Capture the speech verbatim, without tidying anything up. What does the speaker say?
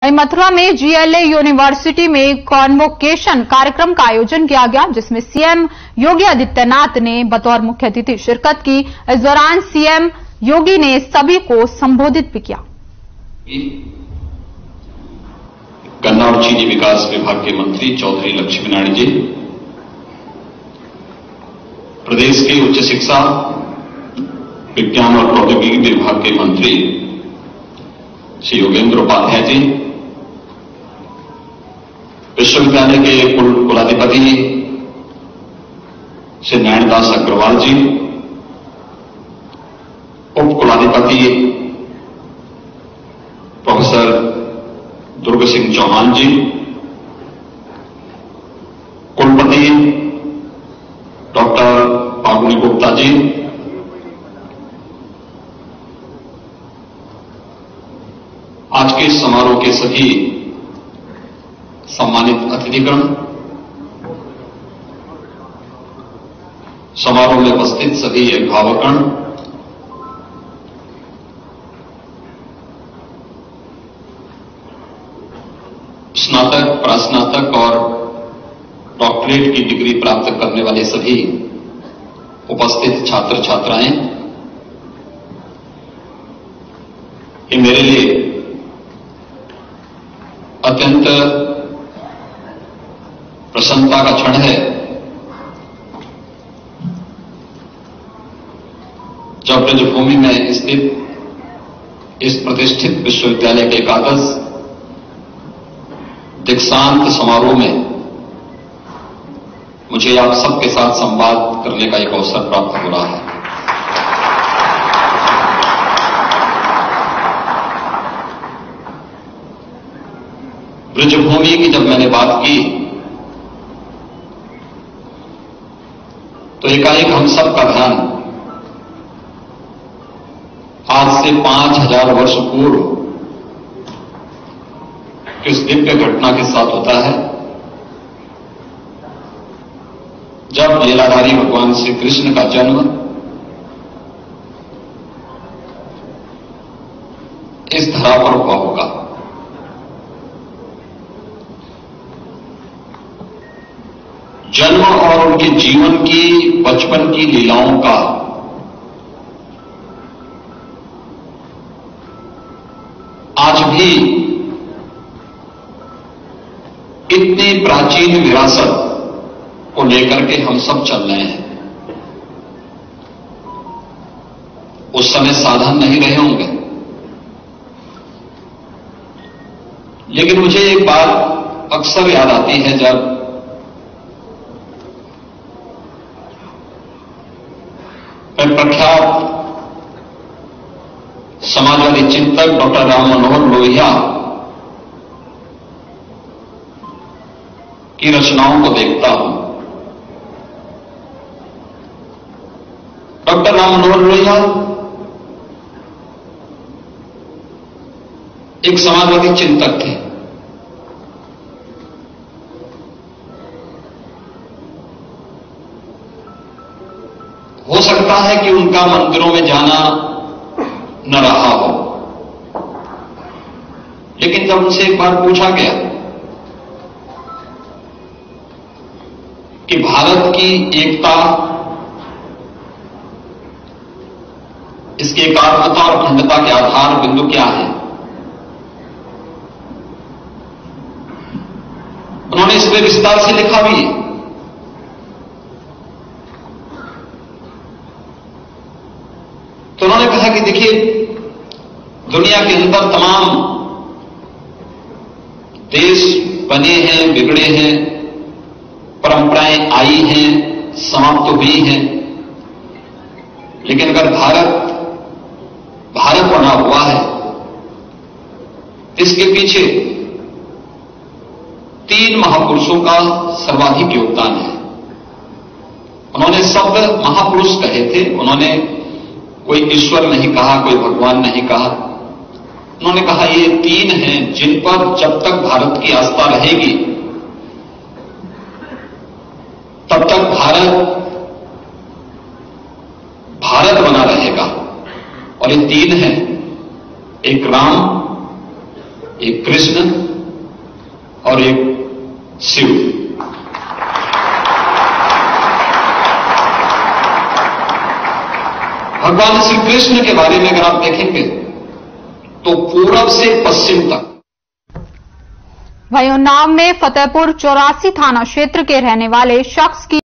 वहीं मथुरा में GLA university में कॉन्वोकेशन कार्यक्रम का आयोजन किया गया, जिसमें सीएम योगी आदित्यनाथ ने बतौर मुख्य अतिथि शिरकत की। इस दौरान सीएम योगी ने सभी को संबोधित भी किया। गन्ना और चीनी विकास विभाग के मंत्री चौधरी लक्ष्मी नारायण जी, प्रदेश के उच्च शिक्षा विज्ञान और प्रौद्योगिकी विभाग के मंत्री श्री योगेंद्र उपाध्याय जी, विश्वविद्यालय के कुल कुलाधिपति श्री नयनदास अग्रवाल जी, उप कुलाधिपति प्रोफेसर दुर्ग सिंह चौहान जी, कुलपति डॉक्टर फागुनी गुप्ता जी, आज के समारोह के सभी सम्मानित अतिथिगण, समारोह में उपस्थित सभी अभिभावकगण, स्नातक, प्रास्नातक और डॉक्टरेट की डिग्री प्राप्त करने वाले सभी उपस्थित छात्र छात्राएं, ये मेरे लिए अत्यंत प्रसन्नता का क्षण है जब ब्रजभूमि में स्थित इस प्रतिष्ठित विश्वविद्यालय के एकादश दीक्षांत समारोह में मुझे आप सबके साथ संवाद करने का एक अवसर प्राप्त हो रहा है। ब्रजभूमि की जब मैंने बात की तो एकाएक हम सब का ध्यान आज से पांच हजार वर्ष पूर्व इस दिव्य घटना के साथ होता है जब लीलाधारी भगवान श्री कृष्ण का जन्म इस धरा पर हुआ होगा। जन्म और उनके जीवन की, बचपन की लीलाओं का आज भी इतनी प्राचीन विरासत को लेकर के हम सब चल रहे हैं। उस समय साधन नहीं रहे होंगे, लेकिन मुझे एक बात अक्सर याद आती है जब मैं प्रख्यात समाजवादी चिंतक डॉक्टर राम मनोहर लोहिया की रचनाओं को देखता हूं। डॉक्टर राम मनोहर लोहिया एक समाजवादी चिंतक थे। हो सकता है कि उनका मंदिरों में जाना न रहा हो, लेकिन जब उनसे एक बार पूछा गया कि भारत की एकता, इसकी एकात्मता और अखंडता के आधार बिंदु क्या है, उन्होंने इस पर विस्तार से लिखा भी है। तो उन्होंने कहा कि देखिए, दुनिया के अंदर तमाम देश बने हैं, बिगड़े हैं, परंपराएं आई हैं, समाप्त हुई हैं, लेकिन अगर भारत भारत बना हुआ है, इसके पीछे तीन महापुरुषों का सर्वाधिक योगदान है। उन्होंने शब्द महापुरुष कहे थे, उन्होंने कोई ईश्वर नहीं कहा, कोई भगवान नहीं कहा। उन्होंने कहा ये तीन हैं जिन पर जब तक भारत की आस्था रहेगी तब तक भारत भारत बना रहेगा। और ये तीन हैं, एक राम, एक कृष्ण और एक शिव। भगवान श्री कृष्ण के बारे में अगर आप देखेंगे तो पूरब से पश्चिम तक। वहीं उन्नाव में फतेहपुर चौरासी थाना क्षेत्र के रहने वाले शख्स की